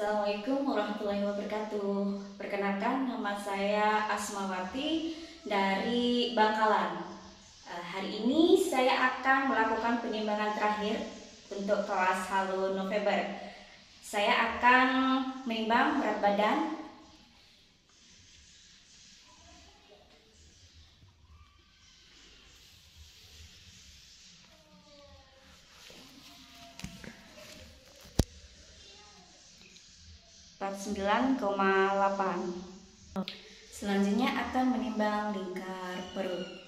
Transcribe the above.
Assalamualaikum warahmatullahi wabarakatuh. Perkenalkan, nama saya Asmawati dari Bangkalan. Hari ini saya akan melakukan penimbangan terakhir untuk kelas Halo November. Saya akan menimbang berat badan, berat 9,8. Selanjutnya akan menimbang lingkar perut.